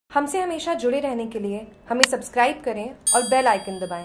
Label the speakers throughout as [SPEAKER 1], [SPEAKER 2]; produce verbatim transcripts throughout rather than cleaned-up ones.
[SPEAKER 1] हमसे हमेशा जुड़े रहने के लिए हमें सब्सक्राइब करें और बेल आइकन दबाएं।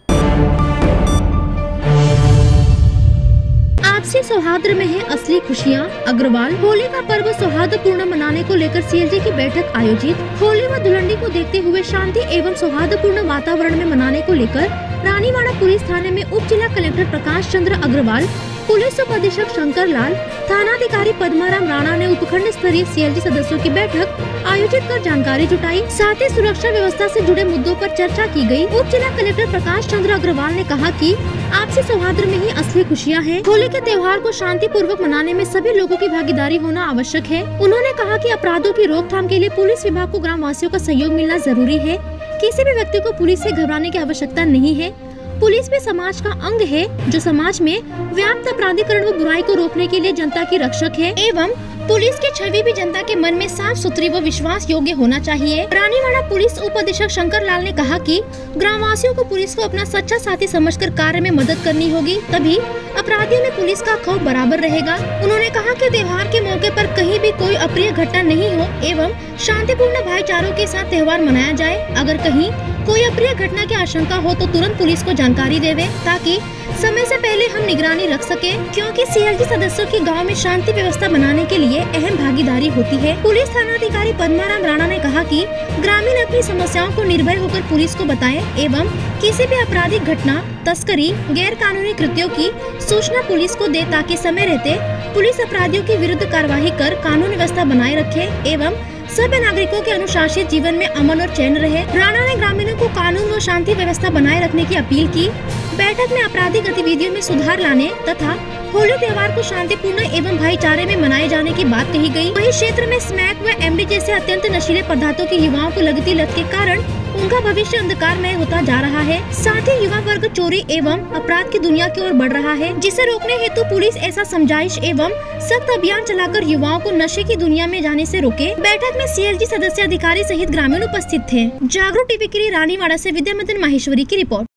[SPEAKER 2] आपसी सौहार्द में है असली खुशियाँ। अग्रवाल। होली का पर्व सौहार्दपूर्ण मनाने को लेकर सीएलजी की बैठक आयोजित। होली व धुलंडी को देखते हुए शांति एवं सौहार्दपूर्ण वातावरण में मनाने को लेकर रानीवाड़ा पुलिस थाने में उप जिला कलेक्टर प्रकाश चंद्र अग्रवाल, पुलिस उप अधीक्षक शंकर लाल, थानाधिकारी पद्माराम राणा ने उपखंड स्तरीय सीएलजी सदस्यों की बैठक आयोजित कर जानकारी जुटाई। साथ ही सुरक्षा व्यवस्था से जुड़े मुद्दों पर चर्चा की गई। उप जिला कलेक्टर प्रकाश चंद्र अग्रवाल ने कहा कि आपसी सौहार्द में ही असली खुशियाँ हैं। होली के त्योहार को शांति पूर्वक मनाने में सभी लोगों की भागीदारी होना आवश्यक है। उन्होंने कहा कि अपराधों की रोकथाम के लिए पुलिस विभाग को ग्राम वासियों का सहयोग मिलना जरूरी है। किसी भी व्यक्ति को पुलिस से घबराने की आवश्यकता नहीं है। पुलिस भी समाज का अंग है जो समाज में व्याप्त अपराधीकरण व बुराई को रोकने के लिए जनता की रक्षक है एवं पुलिस की छवि भी जनता के मन में साफ सुथरी व विश्वास योग्य होना चाहिए। रानीवाड़ा पुलिस उप अधीक्षक शंकर लाल ने कहा कि ग्रामवासियों को पुलिस को अपना सच्चा साथी समझकर कार्य में मदद करनी होगी, तभी अपराधियों में पुलिस का खौफ बराबर रहेगा। उन्होंने कहा कि त्योहार के मौके पर कहीं भी कोई अप्रिय घटना नहीं हो एवं शांतिपूर्ण भाईचारों के साथ त्योहार मनाया जाए। अगर कहीं कोई अप्रिय घटना की आशंका हो तो तुरंत पुलिस को जानकारी देवे ताकि समय से पहले हम निगरानी रख सके, क्योंकि सीएलजी सदस्यों की गांव में शांति व्यवस्था बनाने के लिए अहम भागीदारी होती है। पुलिस थानाधिकारी पद्माराम राणा ने कहा कि ग्रामीण अपनी समस्याओं को निर्भय होकर पुलिस को बताएं एवं किसी भी आपराधिक घटना, तस्करी, गैर कानूनी कृत्यों की सूचना पुलिस को दे ताकि समय रहते पुलिस अपराधियों के विरुद्ध कार्यवाही कर कानून व्यवस्था बनाए रखे एवं सभी नागरिकों के अनुशासित जीवन में अमन और चैन रहे। राणा ने ग्रामीणों को कानून व शांति व्यवस्था बनाए रखने की अपील की। बैठक में आपराधिक गतिविधियों में सुधार लाने तथा होली त्योहार को शांतिपूर्ण एवं भाईचारे में मनाए जाने की बात कही गई। वहीं क्षेत्र में स्मैक व एमडी जैसे अत्यंत नशीले पदार्थों की युवाओं को लगती लत के कारण उनका भविष्य अंधकारमय होता जा रहा है। साथ ही युवा वर्ग चोरी एवं अपराध की दुनिया की ओर बढ़ रहा है, जिसे रोकने हेतु पुलिस ऐसा समझाइश एवं सख्त अभियान चलाकर युवाओं को नशे की दुनिया में जाने से रोके। बैठक में सीएलजी सदस्य, अधिकारी सहित ग्रामीण उपस्थित थे। जागरूक टीवी के लिए रानीवाड़ा से विद्या मदन माहेश्वरी की रिपोर्ट।